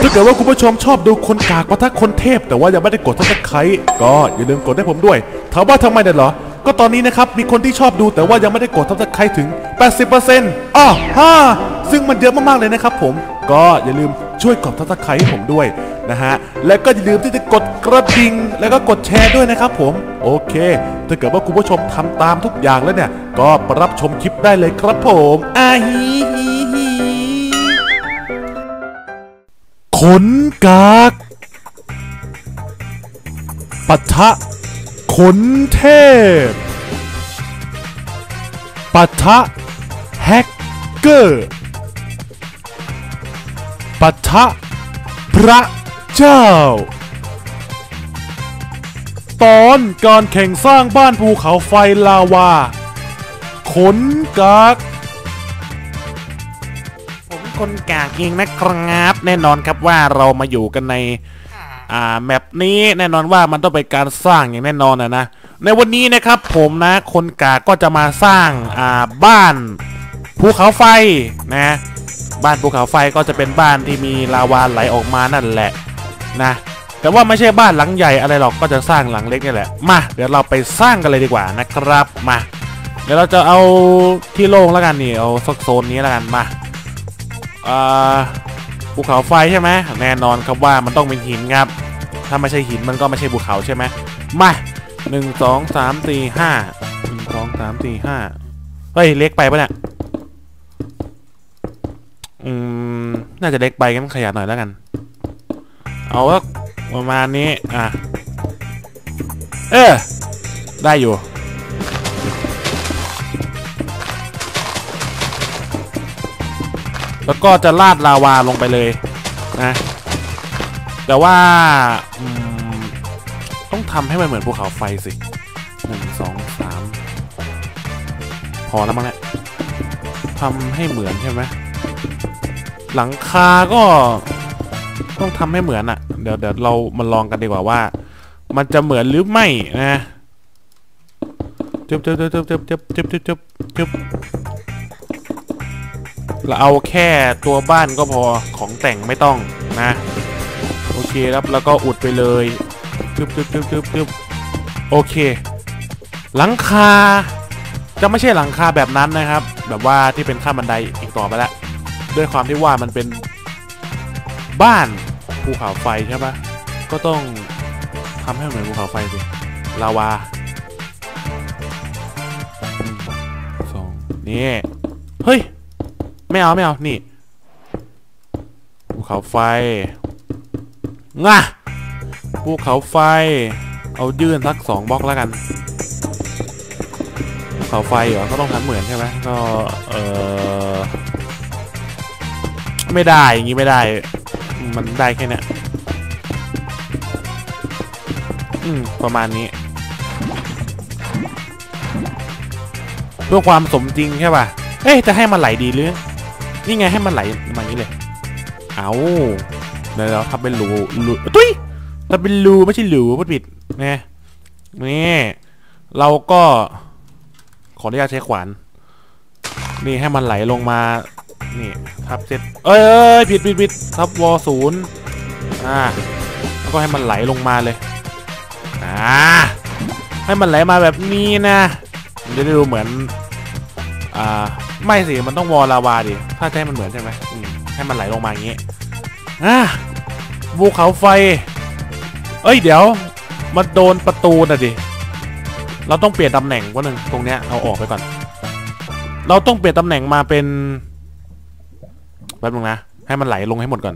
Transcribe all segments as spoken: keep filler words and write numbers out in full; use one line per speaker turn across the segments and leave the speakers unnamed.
าเกิดว่าคุณผู้ชมชอบดูคนกากปะทะคนเทพแต่ว่ายังไม่ได้กดซับสไครต์ก็อย่าลืมกดให้ผมด้วยถามว่าทำไมเนี่ยเหรอก็ตอนนี้นะครับมีคนที่ชอบดูแต่ว่ายังไม่ได้กดซับสไครต์ถึง แปดสิบเปอร์เซ็นต์ อ้อฮ่าซึ่งมันเยอะมากๆเลยนะครับผมก็อย่าลืมช่วยกดซับสไครต์ให้ผมด้วยนะฮะและก็อย่าลืมที่จะกดกระดิ่งแล้วก็กดแชร์ด้วยนะครับผมโอเคถ้าเกิดว่าคุณผู้ชมทำตามทุกอย่างแล้วเนี่ยก็รับชมคลิปได้เลยครับผมอาฮีฮีฮีขนกากปะทะขนเทพปะทะแฮกเกอร์ปะทะพระเจ้าตอนการแข่งสร้างบ้านภูเขาไฟลาวาขนกากผมคนกากเองนะครับแน่นอนครับว่าเรามาอยู่กันในอ่าแมปนี้แน่นอนว่ามันต้องเป็นการสร้างอย่างแน่นอนนะนะในวันนี้นะครับผมนะคนกากก็จะมาสร้างอ่าบ้านภูเขาไฟนะบ้านภูเขาไฟก็จะเป็นบ้านที่มีลาวาไหลออกมานั่นแหละนะแต่ว่าไม่ใช่บ้านหลังใหญ่อะไรหรอกก็จะสร้างหลังเล็กนี่แหละมาเดี๋ยวเราไปสร้างกันเลยดีกว่านะครับมาเดี๋ยวเราจะเอาที่โล่งแล้วกันนี่เอาสักโซนนี้แล้วกันมาอ่าภูเขาไฟใช่ไหมแน่นอนครับว่ามันต้องเป็นหินครับถ้าไม่ใช่หินมันก็ไม่ใช่ภูเขาใช่ไหมมาหนึ่งสองสามสี่ห้าหนึ่งสองสามสี่ห้าเฮ้ยเล็กไปปะเนี่ยอืมน่าจะเล็กไปงั้นขยับหน่อยแล้วกันเอาว่าประมาณนี้อ่ะเออได้อยู่แล้วก็จะลาดลาวาลงไปเลยนะแต่ว่าต้องทำให้มันเหมือนภูเขาไฟสิหนึ่งสองสามพอแล้วมั้งเนี่ยทำให้เหมือนใช่ไหมหลังคาก็ต้องทำให้เหมือนอ่ะเดี๋ยวเดี๋ยวเรามาลองกันดีกว่าว่ามันจะเหมือนหรือไม่นะจึ๊บจึ๊บจึ๊บจึ๊บจึ๊บจึ๊บจึ๊บจึ๊บจึ๊บเราเอาแค่ตัวบ้านก็พอของแต่งไม่ต้องนะโอเคครับแล้วก็อุดไปเลยจึ๊บจึ๊บจึ๊บจึ๊บจึ๊บโอเคหลังคาจะไม่ใช่หลังคาแบบนั้นนะครับแบบว่าที่เป็นขั้นบันไดอีกต่อไปแล้วด้วยความที่ว่ามันเป็นบ้านภูเขาไฟใช่ปะก็ต้องทำให้เหมือนภูเขาไฟสิลาวาสองนี่เฮ้ยไม่เอาไม่เอานี่ภูเขาไฟงะภูเขาไฟเอายื่นสักสองบล็อกแล้วกันภูเขาไฟเหรอก็ต้องทำเหมือนใช่ไหมก็เออไม่ได้อย่างงี้ไม่ได้มันได้แค่เนี้ยอืมประมาณนี้เพื่อความสมจริงใช่ป่ะเอ๊ะจะให้มันไหลดีหรือนี่ไงให้มันไหลมาอย่างนี้เลยเอาเดี๋ยวเราทำเป็นรูรูตุ้ยทำเป็นรูไม่ใช่รูพูดผิดนี่นี่เราก็ขออนุญาตใช้ขวานนี่ให้มันไหลลงมานี่ทับเซตเอ้ยผิดผิดผิดทับวอศูนย์อ่าแล้วก็ให้มันไหลลงมาเลยอ่าให้มันไหลมาแบบนี้นะมันจะได้ดูเหมือนอ่าไม่สิมันต้องวอลาวาดิถ้าจะให้มันเหมือนใช่ไหมให้มันไหลลงมาอย่างนี้อ่าภูเขาไฟเอ้ยเดี๋ยวมันโดนประตูน่ะดิเราต้องเปลี่ยนตำแหน่งว่าหนึ่งตรงเนี้ยเอาออกไปก่อนเราต้องเปลี่ยนตำแหน่งมาเป็นแป๊บนึงนะให้มันไหลลงให้หมดก่อน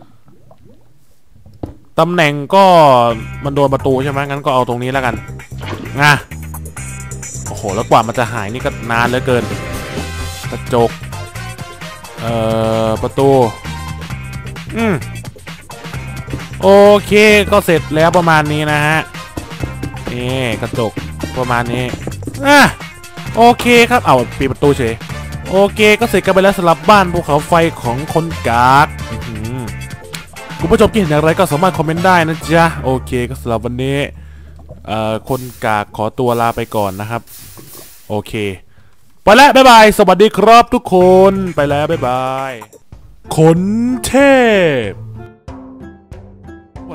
ตำแหน่งก็มันโดนประตูใช่ไหมงั้นก็เอาตรงนี้แล้วกันงะโอ้โหแล้วกว่ามันจะหายนี่ก็นานเหลือเกินกระจกเอ่อประตูอืมโอเคก็เสร็จแล้วประมาณนี้นะฮะนี่กระจกประมาณนี้อ่ะโอเคครับเอาปิดประตูเฉยโอเคก็เสร็จกันไปแล้วสำหรับบ้านภูเขาไฟของคนกากคุณผู้ชมคิดเห็นอย่างไรก็สามารถคอมเมนต์ได้นะจ๊ะโอเคก็สำหรับวันนี้เอ่อคนกากขอตัวลาไปก่อนนะครับโอเคไปแล้วบ๊ายบายสวัสดีครับทุกคนไปแล้วบ๊ายบายขนเทพ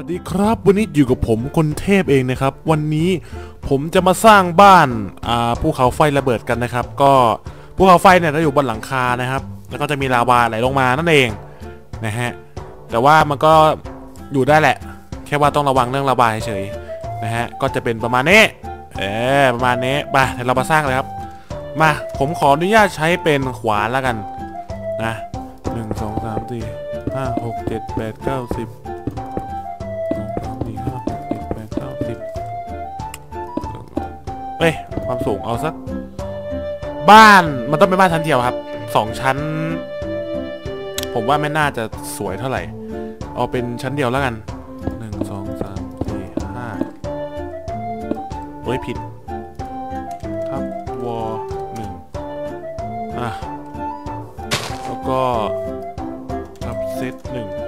ดีครับวันนี้อยู่กับผมคนเทพเองนะครับวันนี้ผมจะมาสร้างบ้านอ่าภูเขาไฟระเบิดกันนะครับก็ภูเขาไฟเนี่ยจะอยู่บนหลังคานะครับแล้วก็จะมีลาวาไหลลงมานั่นเองนะฮะแต่ว่ามันก็อยู่ได้แหละแค่ว่าต้องระวังเรื่องระบายเฉยๆนะฮะก็จะเป็นประมาณนี้เออประมาณนี้ไปเดี๋ยวเรามาสร้างเลยครับมาผมขออนุญาตใช้เป็นขวานแล้วกันนะหนึ่งสองสามสี่ห้าหกเจ็ดแปดเก้าสิบเอ้ยความสูงเอาสักบ้านมันต้องเป็นบ้านชั้นเดียวครับสองชั้นผมว่าไม่น่าจะสวยเท่าไหร่เอาเป็นชั้นเดียวแล้วกันหนึ่งสองสามสี่ห้าเฮ้ยผิดทับวอหนึ่งอ่ะแล้วก็ทับเซตหนึ่ง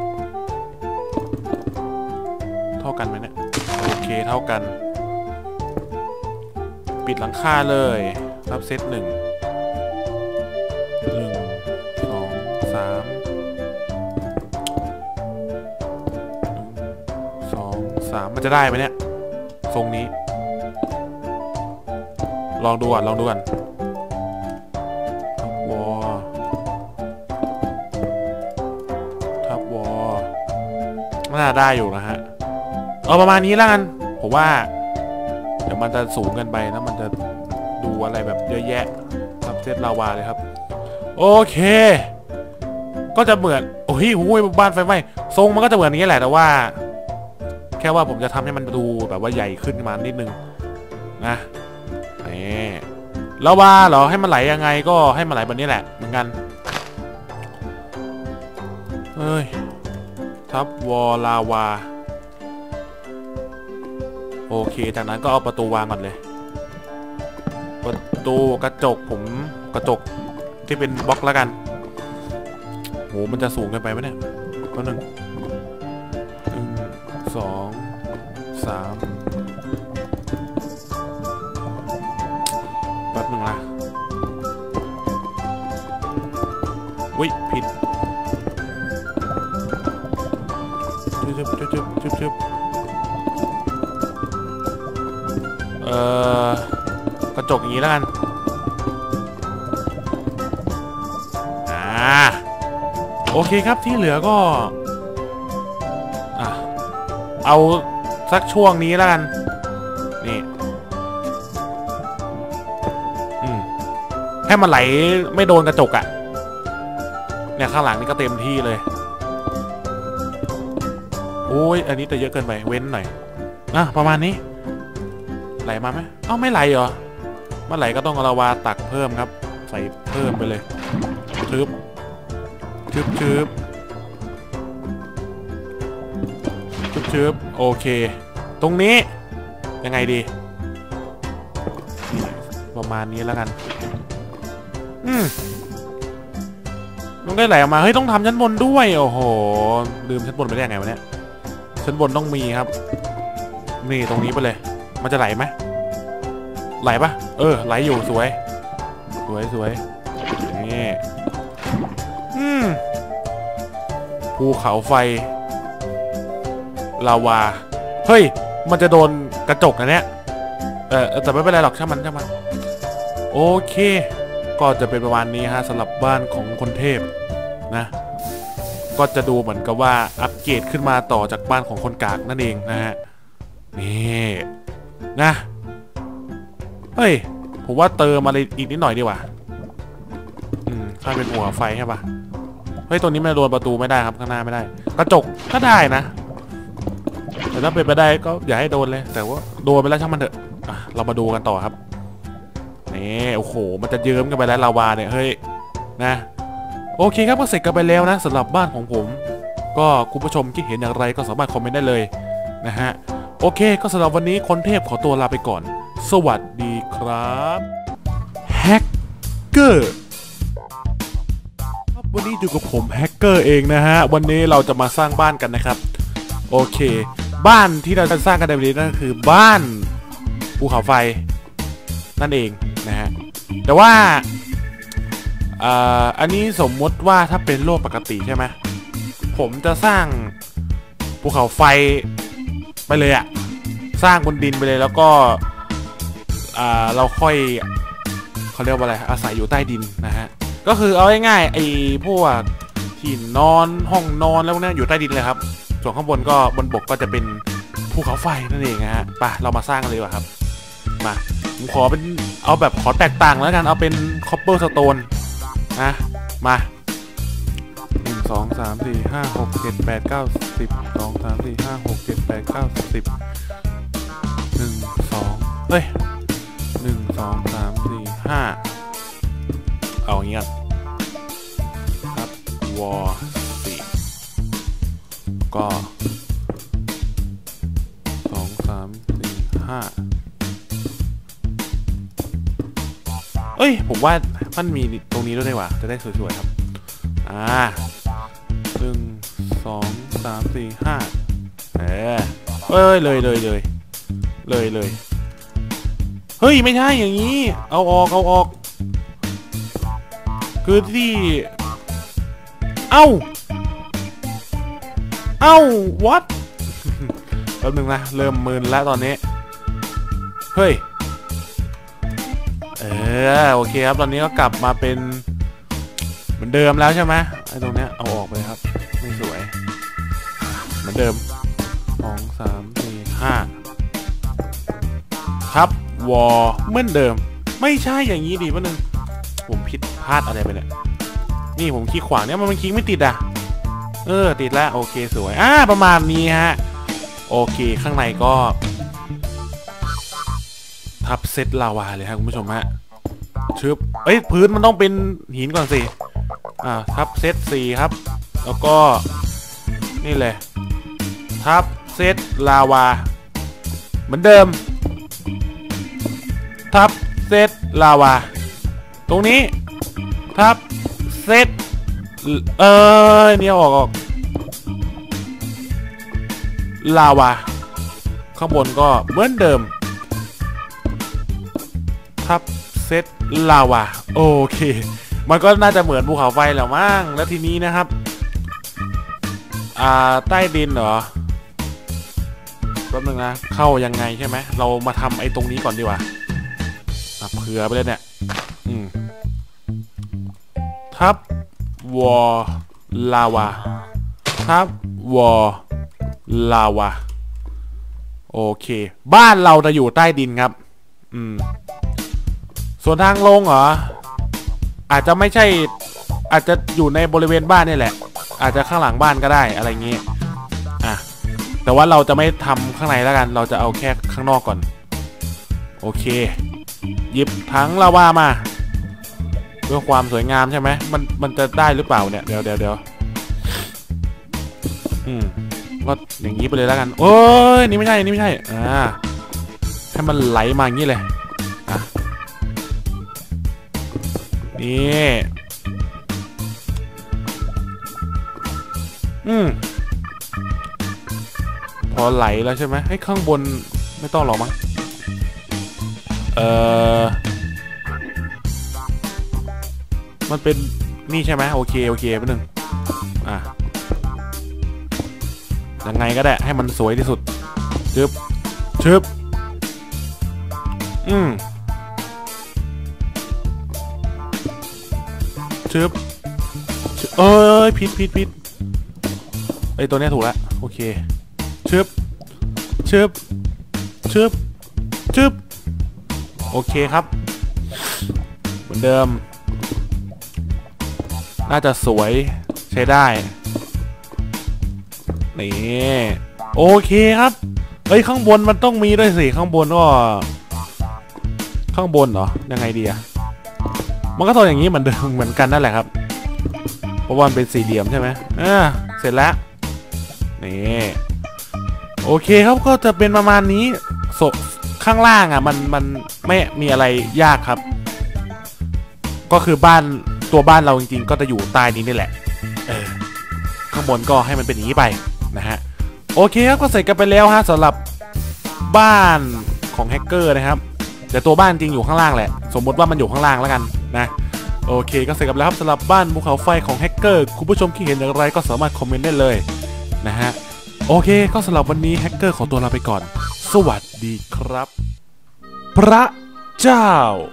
เท่ากันไหมเนี่ยโอเคเท่ากันปิดหลังคาเลยรับเซตหนึ่งหนึ่งสองสามสองสามมันจะได้ไหมเนี่ยทรงนี้ลองดูก่อนลองดูก่อนทับวอทับวอน่าได้อยู่นะฮะเอาประมาณนี้แล้วกันผมว่าเดี๋ยวมันจะสูงกันไปแล้วมันจะดูอะไรแบบเยอะแยะทับเซตลาวาเลยครับโอเคก็จะเหมือนโอ้ยโอ้ยบ้านไฟไหม้ทรงมันก็จะเหมือนนี้แหละแต่ว่าแค่ว่าผมจะทำให้มันดูแบบว่าใหญ่ขึ้นมานิดนึงนะนี่ลาวาเหรอให้มันไหลยังไงก็ให้มันไหลแบบนี้แหละเหมือนกันเฮ้ยทับวอลลาวาโอเคจากนั้นก็เอาประตูวางก่อนเลยประตูกระจกผมกระจกที่เป็นบล็อกแล้วกันโหมันจะสูงเกินไปไหมเนี่ยก็หนึ่งหนึ่งสองสามแป๊บหนึ่งนะวิผิดจึ๊บจึ๊บจึ๊บจึ๊บจึ๊บเอ่อกระจกอย่างนี้แล้วกันอ่าโอเคครับที่เหลือก็อ่ะเอาสักช่วงนี้แล้วกันนี่อืมให้มันไหลไม่โดนกระจกอะเนี่ยข้างหลังนี่ก็เต็มที่เลยโอ้ยอันนี้แต่เยอะเกินไปเว้นหน่อยอ่ะประมาณนี้ไหลมาไหมเอ้าไม่ไหลเหรอเมื่อไหลก็ต้องเอาลาวาตักเพิ่มครับใส่เพิ่มไปเลยชืบชืบชืบชืบชืบโอเคตรงนี้ยังไงดีประมาณนี้แล้วกันอืมมันก็ไหลออกมาเฮ้ยต้องทำชั้นบนด้วยโอ้โหลืมชั้นบนไปได้ยังไงวะเนี่ยชั้นบนต้องมีครับนี่ตรงนี้ไปเลยมันจะไหลไหมไหลปะเออไหลอยู่สวยสวยสวยนี่อืมภูเขาไฟลาวาเฮ้ยมันจะโดนกระจกนะเนี่ยเออแต่ไม่เป็นไรหรอกช่างมันช่างมันโอเคก็จะเป็นประมาณนี้ฮะสำหรับบ้านของคนเทพนะก็จะดูเหมือนกับว่าอัปเกรดขึ้นมาต่อจากบ้านของคนกากนั่นเองนะฮะนี่นะเฮ้ยผมว่าเติมอะไรอีกนิดหน่อยดีกว่าอืมถ้าเป็นหัวไฟใช่ปะเฮ้ยตัวนี้ไม่โดนประตูไม่ได้ครับข้างหน้าไม่ได้กระจกก็ได้นะแต่ถ้าเป็นไปได้ก็อย่าให้โดนเลยแต่ว่าโดนไปแล้วช่างมันเถอะอ่ะเรามาดูกันต่อครับนี่โอ้โหมันจะเยิ้มกันไปแล้วลาวาเนี่ยเฮ้ยนะโอเคครับก็เสร็จกันไปแล้วนะสำหรับบ้านของผมก็คุณผู้ชมคิดเห็นอย่างไรก็สามารถคอมเมนต์ได้เลยนะฮะโอเคก็สำหรับวันนี้คนเทพขอตัวลาไปก่อนสวัสดีครับแฮกเกอร์วันนี้อยู่กับผมแฮกเกอร์เองนะฮะวันนี้เราจะมาสร้างบ้านกันนะครับโอเคบ้านที่เราจะสร้างกันในวันนี้นั่นคือบ้านภูเขาไฟนั่นเองนะฮะแต่ว่าอ่าอันนี้สมมติว่าถ้าเป็นโลกปกติใช่ไหมผมจะสร้างภูเขาไฟไปเลยอะสร้างบนดินไปเลยแล้วก็อ่าเราค่อยเขาเรียกว่าอะไรอาศัยอยู่ใต้ดินนะฮะก็คือเอาง่ายๆไอ้พวกที่นอนห้องนอนแล้วเนี่ยอยู่ใต้ดินเลยครับส่วนข้างบนก็บนบกก็จะเป็นภูเขาไฟนั่นเองนะฮะไปเรามาสร้างกันเลยว่ะครับมาผมขอเป็นเอาแบบขอแตกต่างแล้วกันเอาเป็นคอปเปอร์สโตนนะมาหนึ่งสองสามสี่ห้าหกเจ็ดแปดเก้าสิบสองสามสี่ห้าหกเจ็ดแปดเก้าสิบหนึ่งสองเฮ้ยหนึ่งสองสามสี่ห้าเอาอย่างเงี้ยครับวอสี่ก็สองสามสี่ห้าเอ้ยผมว่ามันมีตรงนี้ด้วยได้ว่ะจะได้สวยๆครับอ่าหนึ่งสองสามสี่ห้าเออเอ้ยเลยเลยเลยเลยเลยเฮ้ยไม่ใช่อย่างนี้เอาออกเอาออกคือที่เอ้าเอ้า what แป๊บนึงนะเริ่มมึนแล้วตอนนี้เฮ้ยเออโอเคครับตอนนี้ก็กลับมาเป็นเหมือนเดิมแล้วใช่ไหมไอ้ตรงเนี้ยเอาออกไปครับไม่สวยเหมือนเดิมสองสามสี่ห้าครับวอเหมือนเดิมไม่ใช่อย่างนี้ดิแป๊บนึงผมผิดพลาดอะไรไปเนี่ยนี่ผมคลิกขวางเนี่ยมันมันคลิกไม่ติดอ่ะเออติดแล้วโอเคสวยอ่าประมาณนี้ฮะโอเคข้างในก็ทับเซตลาวาเลยครับคุณผู้ชมฮะชึบเอ้ยพื้นมันต้องเป็นหินก่อนสิอ่าทับเซตสี่ครับแล้วก็นี่เลยทับเซตลาวาเหมือนเดิมทับเซตลาวาตรงนี้ทับเซตเออเนี่ยออกออกลาวาข้างบนก็เหมือนเดิมทับเซตลาวาโอเคมันก็น่าจะเหมือนภูเขาไฟแล้วมั้งแล้วทีนี้นะครับอ่าใต้ดินเหรอแป๊บนึงนะเข้ายังไงใช่ไหมเรามาทำไอ้ตรงนี้ก่อนดีกว่าเผื่อไปเลยเนี่ยอืมทับวอลาวาทับวอลาวาโอเคบ้านเราจะอยู่ใต้ดินครับอืมส่วนทางลงเหรออาจจะไม่ใช่อาจจะอยู่ในบริเวณบ้านนี่แหละอาจจะข้างหลังบ้านก็ได้อะไรเงี้ยอ่ะแต่ว่าเราจะไม่ทำข้างในแล้วกันเราจะเอาแค่ข้างนอกก่อนโอเคหยิบถังลาวามาเพื่อความสวยงามใช่ไหมมันมันจะได้หรือเปล่าเนี่ยเดี๋ยวเดี๋ยวเดี๋ยวอืมก็อย่างนี้ไปเลยแล้วกันโอ้ยนี่ไม่ใช่นี่ไม่ใช่อ่าให้มันไหลมาอย่างนี้เลยอ่ะนี่อืมพอไหลแล้วใช่ไหมให้ข้างบนไม่ต้องหรอกมั้งเออมันเป็นนี่ใช่ไหมโอเคโอเคแป๊บนึงอ่ะยังไงก็ได้ให้มันสวยที่สุดชึบชึบอืมชึบเอ้ยผิดผิดผิดไอตัวนี้ถูกแล้วโอเคชึบชึบชึบชึบโอเคครับเหมือนเดิมน่าจะสวยใช้ได้นี่โอเคครับเฮ้ยข้างบนมันต้องมีด้วยสิข้างบนก็ข้างบนเหรอยังไงดีอะมันก็ต้องอย่างนี้เหมือนเดิมเหมือนกันนั่นแหละครับเพราะว่ามันเป็นสี่เหลี่ยมใช่ไหมอ่าเสร็จแล้วนี่โอเคครับก็จะเป็นประมาณนี้โซข้างล่างอ่ะมันมันไม่มีอะไรยากครับก็คือบ้านตัวบ้านเราจริงๆก็จะอยู่ใต้นี้นี่แหละเออข้างบนก็ให้มันเป็นอย่างนี้ไปนะฮะโอเคครับก็เสร็จกันไปแล้วฮะสำหรับบ้านของแฮกเกอร์นะครับแต่ตัวบ้านจริงอยู่ข้างล่างแหละสมมติว่ามันอยู่ข้างล่างแล้วกันนะโอเคก็เสร็จกันแล้วครับสำหรับบ้านภูเขาไฟของแฮกเกอร์คุณผู้ชมคิดเห็นอย่างไรก็สามารถคอมเมนต์ได้เลยนะฮะโอเคก็สำหรับวันนี้แฮกเกอร์ขอตัวลาไปก่อนสวัสดีครับพระเจ้า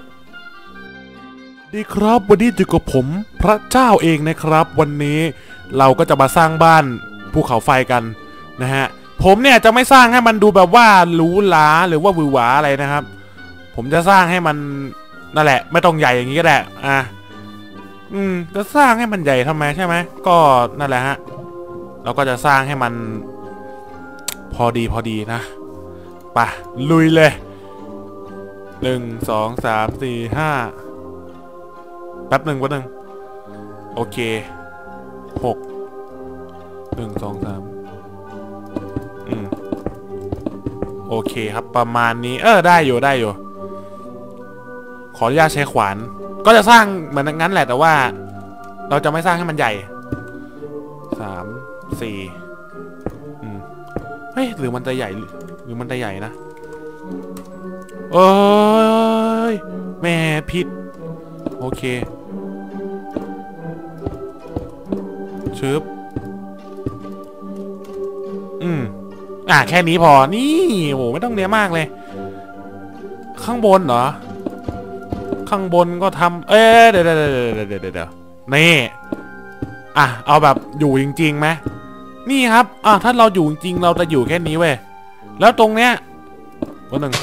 ดีครับวันนี้อยู่กับผมพระเจ้าเองนะครับวันนี้เราก็จะมาสร้างบ้านภูเขาไฟกันนะฮะผมเนี่ยจะไม่สร้างให้มันดูแบบว่าหรูหราหรือว่าหวือหวาอะไรนะครับผมจะสร้างให้มันนั่นแหละไม่ต้องใหญ่อย่างนี้ก็ได้อ่ะอืมจะสร้างให้มันใหญ่ทำไมใช่ไหมก็นั่นแหละฮะเราก็จะสร้างให้มันพอดีพอดีนะไปลุยเลยหนึ่งสองสามสี่ห้าแป๊บหนึ่งแป๊บหนึ่งโอเคหกหนึ่งสองสามอืมโอเคครับประมาณนี้เออได้อยู่ได้อยู่ขออนุญาตใช้ขวานก็จะสร้างเหมือนงั้นแหละแต่ว่าเราจะไม่สร้างให้มันใหญ่สามสี่อืมเฮ้ยหรือมันจะใหญ่หรือมันจะใหญ่นะเอ้ยแม่ผิดโอเคชึบอืมอ่ะแค่นี้พอนี่โหไม่ต้องเนี้ยมากเลยข้างบนเหรอข้างบนก็ทำเอ๊ะเดี๋ยวเดี๋ยวเดี๋ยวเดี๋ยวเดี๋ยวนี่อ่ะเอาแบบอยู่จริงๆไหมนี่ครับอ่ะถ้าเราอยู่จริงเราจะอยู่แค่นี้เว้ยแล้วตรงเนี้ยวันหนึ่ง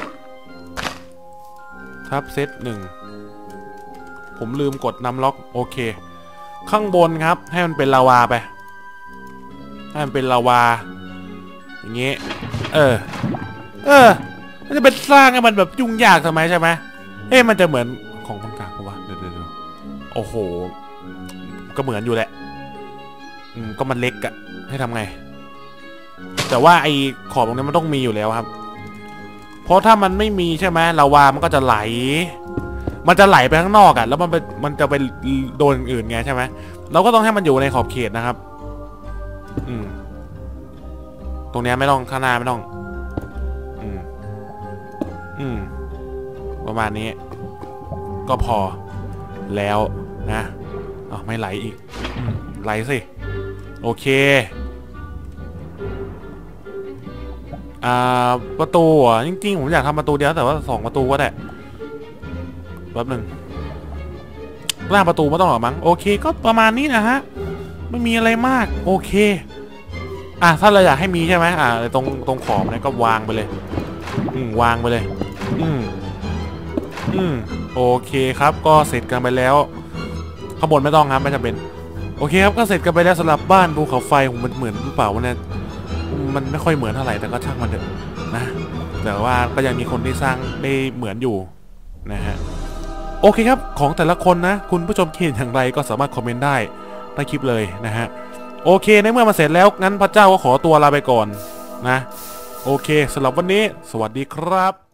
ทับเซตหนึ่งผมลืมกดนำล็อกโอเคข้างบนครับให้มันเป็นลาวาไปให้มันเป็นลาวาอย่างงี้เออเออมันจะเป็นสร้างให้มันแบบยุ่งยากทำไมใช่ไหมเอ๊ะมันจะเหมือนของคนกลางปะวะเดี๋ยวเดี๋ยวโอ้โหก็เหมือนอยู่แหละอืมก็มันเล็กอะให้ทำไงแต่ว่าไอ้ขอบตรงนี้มันต้องมีอยู่แล้วครับเพราะถ้ามันไม่มีใช่ไหมลาวามันก็จะไหลมันจะไหลไปข้างนอกอะแล้วมันไปมันจะไปโดนอื่นไงใช่ไหมเราก็ต้องให้มันอยู่ในขอบเขตนะครับอืมตรงนี้ไม่ต้องข้างหน้าไม่ต้องอืมอืมประมาณนี้ก็พอแล้วนะอ๋อไม่ไหลอีกไหลสิโอเคอ่าประตูอ่ะจริงๆผมอยากทำประตูเดียวแต่ว่าสองประตูก็ได้แป๊บหนึ่งหน้าประตูไม่ต้องหรอมั้งโอเคก็ประมาณนี้นะฮะไม่มีอะไรมากโอเคอ่ะถ้าเราอยากให้มีใช่ไหมอ่าตรงตรงขอบนี่ก็วางไปเลยอืมวางไปเลยอืมอืมโอเคครับก็เสร็จกันไปแล้วข้างบนไม่ต้องครับไม่จำเป็นโอเคครับก็เสร็จกันไปแล้วสำหรับบ้านภูเขาไฟผมมันเหมือนหรือเปล่าวะเนี่ยมันไม่ค่อยเหมือนเท่าไหร่แต่ก็ช่างมันเถอะนะแต่ว่าก็ยังมีคนที่สร้างได้เหมือนอยู่นะฮะโอเคครับของแต่ละคนนะคุณผู้ชมคิดเห็นอย่างไรก็สามารถคอมเมนต์ได้ใต้คลิปเลยนะฮะโอเคในเมื่อมาเสร็จแล้วงั้นพระเจ้าก็ขอตัวลาไปก่อนนะโอเคสำหรับวันนี้สวัสดีครับ